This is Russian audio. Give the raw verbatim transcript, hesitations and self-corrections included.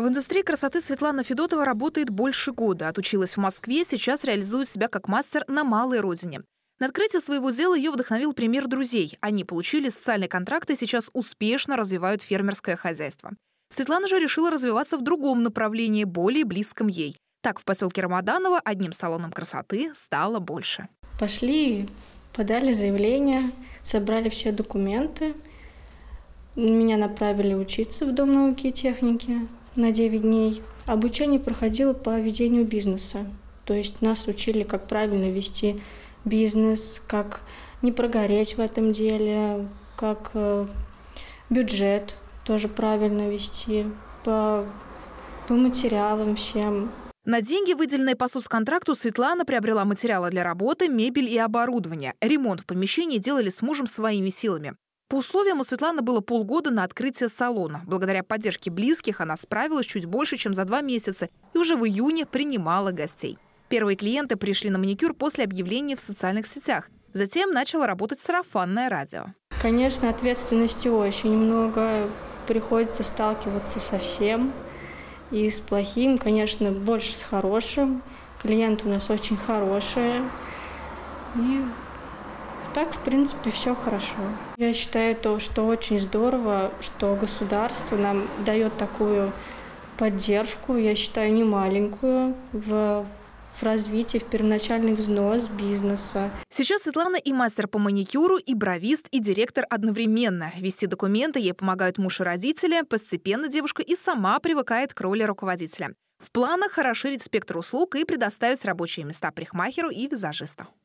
В индустрии красоты Светлана Федотова работает больше года. Отучилась в Москве, сейчас реализует себя как мастер на малой родине. На открытие своего дела ее вдохновил пример друзей. Они получили социальный контракт и сейчас успешно развивают фермерское хозяйство. Светлана же решила развиваться в другом направлении, более близком ей. Так, в поселке Рамаданово одним салоном красоты стало больше. Пошли, подали заявление, собрали все документы. Меня направили учиться в Дом науки и техники на девять дней. Обучение проходило по ведению бизнеса. То есть нас учили, как правильно вести бизнес, как не прогореть в этом деле, как э, бюджет тоже правильно вести, по, по материалам всем. На деньги, выделенные по соцконтракту, Светлана приобрела материалы для работы, мебель и оборудование. Ремонт в помещении делали с мужем своими силами. По условиям у Светланы было полгода на открытие салона. Благодаря поддержке близких она справилась чуть больше, чем за два месяца, и уже в июне принимала гостей. Первые клиенты пришли на маникюр после объявления в социальных сетях. Затем начало работать сарафанное радио. Конечно, ответственности очень много. Приходится сталкиваться со всем. И с плохим, конечно, больше с хорошим. Клиенты у нас очень хорошие. И так, в принципе, все хорошо. Я считаю, то, что очень здорово, что государство нам дает такую поддержку, я считаю, немаленькую, в, в развитии, в первоначальный взнос бизнеса. Сейчас Светлана и мастер по маникюру, и бровист, и директор одновременно. Вести документы ей помогают муж и родители. Постепенно девушка и сама привыкает к роли руководителя. В планах расширить спектр услуг и предоставить рабочие места парикмахеру и визажисту.